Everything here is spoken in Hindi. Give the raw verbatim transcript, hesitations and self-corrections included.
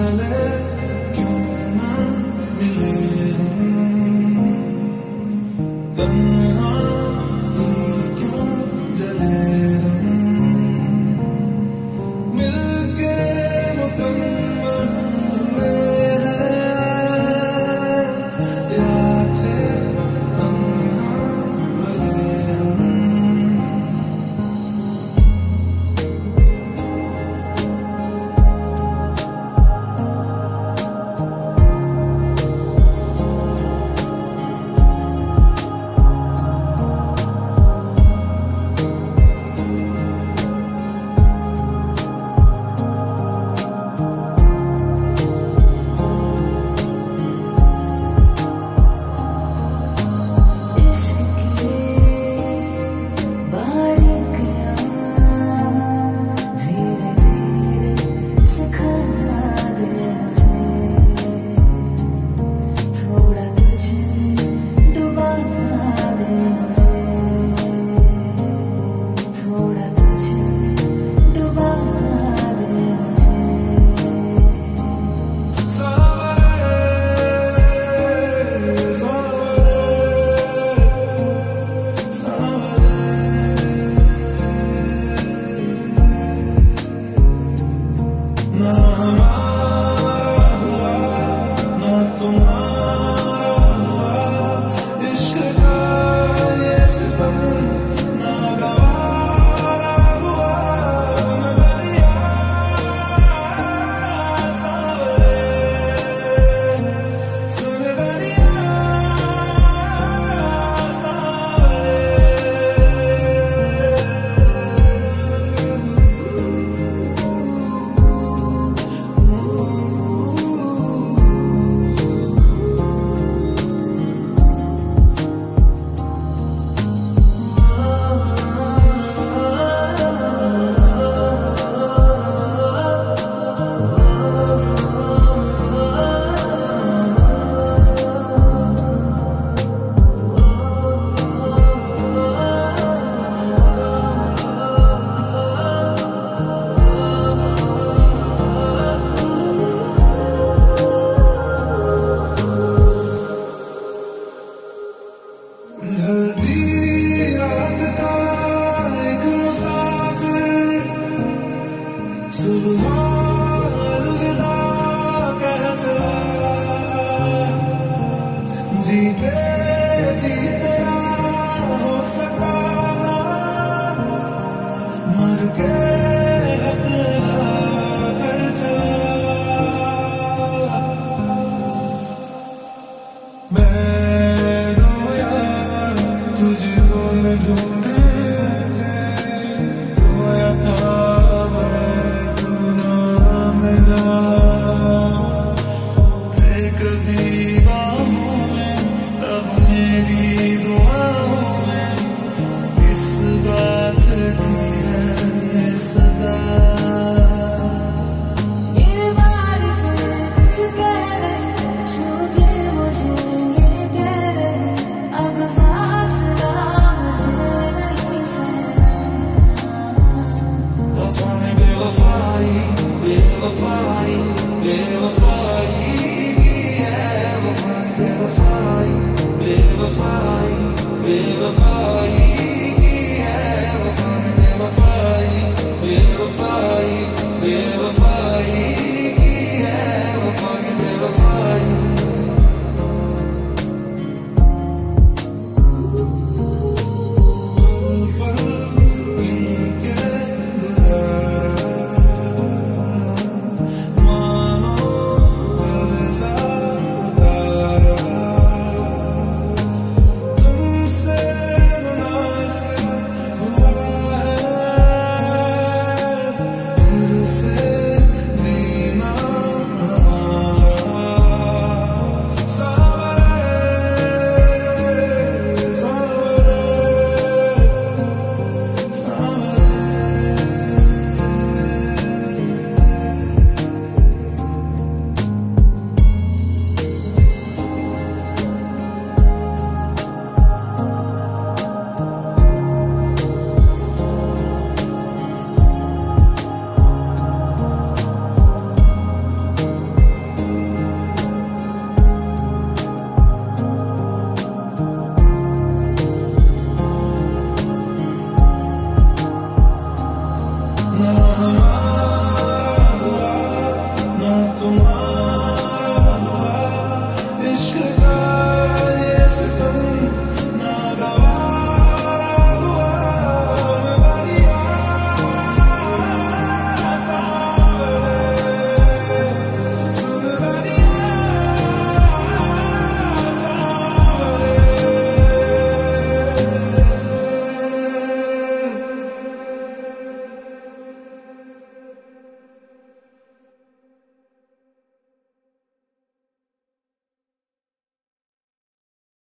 पहले क्यों ना मिले हम, तन्हा ही क्यों जले हम, मिलके मुकम्मल हुए हैं या थे तन्हा भले हम। जीते जीते हो सका मर के हद कर चला, मैं रोया तुझको ढूंढे रोया था मैं तू ना मिला, थे कभी मेरी दुआओं में इस बात की है सजा। ये बारिश कुछ कह रहे छू के मुझे ये कह रहे अब फासला मुझे नहीं सहना। वफा में बेवफाई बेवफाई बेवफाई